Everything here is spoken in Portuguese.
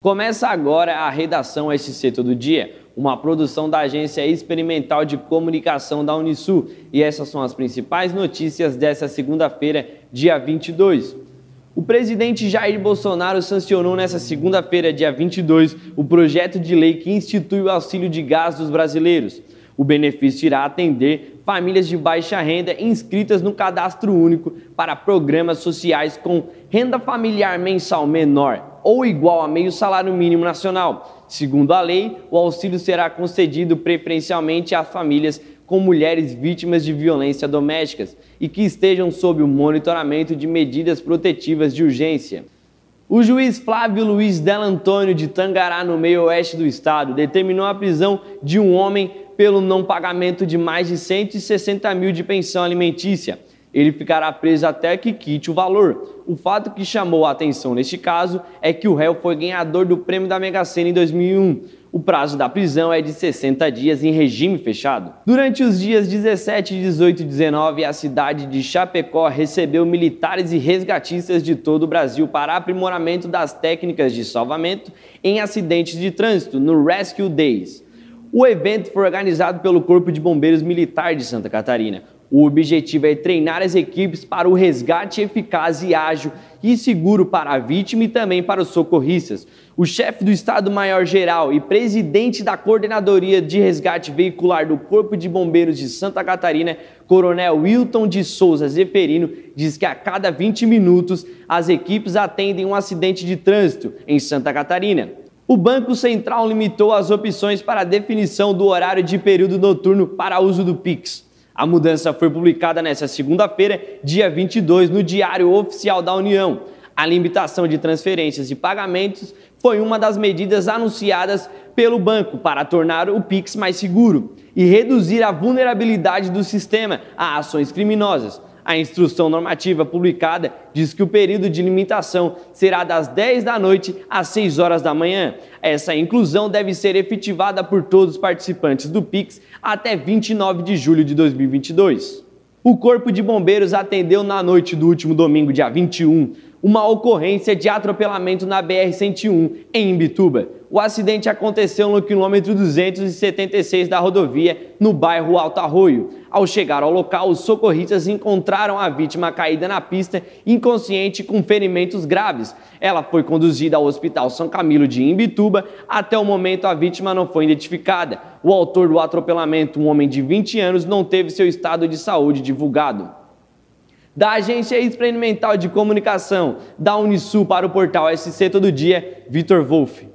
Começa agora a redação SC Todo Dia, uma produção da Agência Experimental de Comunicação da Unisul. E essas são as principais notícias dessa segunda-feira, dia 22. O presidente Jair Bolsonaro sancionou nesta segunda-feira, dia 22, o projeto de lei que institui o auxílio de gás dos brasileiros. O benefício irá atender famílias de baixa renda inscritas no Cadastro Único para programas sociais com renda familiar mensal menor ou igual a meio salário mínimo nacional. Segundo a lei, o auxílio será concedido preferencialmente às famílias com mulheres vítimas de violência doméstica e que estejam sob o monitoramento de medidas protetivas de urgência. O juiz Flávio Luiz Della Antônio de Tangará, no meio-oeste do estado, determinou a prisão de um homem pelo não pagamento de mais de 160 mil de pensão alimentícia. Ele ficará preso até que quite o valor. O fato que chamou a atenção neste caso é que o réu foi ganhador do prêmio da Mega Sena em 2001. O prazo da prisão é de 60 dias em regime fechado. Durante os dias 17, 18 e 19, a cidade de Chapecó recebeu militares e resgatistas de todo o Brasil para aprimoramento das técnicas de salvamento em acidentes de trânsito no Rescue Days. O evento foi organizado pelo Corpo de Bombeiros Militar de Santa Catarina. O objetivo é treinar as equipes para o resgate eficaz e ágil e seguro para a vítima e também para os socorristas. O chefe do Estado-Maior-Geral e presidente da Coordenadoria de Resgate Veicular do Corpo de Bombeiros de Santa Catarina, Coronel Wilton de Souza Zeferino, diz que a cada 20 minutos as equipes atendem um acidente de trânsito em Santa Catarina. O Banco Central limitou as opções para a definição do horário de período noturno para uso do Pix. A mudança foi publicada nesta segunda-feira, dia 22, no Diário Oficial da União. A limitação de transferências e pagamentos foi uma das medidas anunciadas pelo banco para tornar o Pix mais seguro e reduzir a vulnerabilidade do sistema a ações criminosas. A instrução normativa publicada diz que o período de limitação será das 10 da noite às 6 horas da manhã. Essa inclusão deve ser efetivada por todos os participantes do Pix até 29 de julho de 2022. O Corpo de Bombeiros atendeu na noite do último domingo, dia 21, uma ocorrência de atropelamento na BR-101, em Imbituba. O acidente aconteceu no quilômetro 276 da rodovia, no bairro Alto Arroio. Ao chegar ao local, os socorristas encontraram a vítima caída na pista, inconsciente com ferimentos graves. Ela foi conduzida ao Hospital São Camilo de Imbituba. Até o momento, a vítima não foi identificada. O autor do atropelamento, um homem de 20 anos, não teve seu estado de saúde divulgado. Da Agência Experimental de Comunicação da Unisul para o portal SC Todo Dia, Vitor Wolff.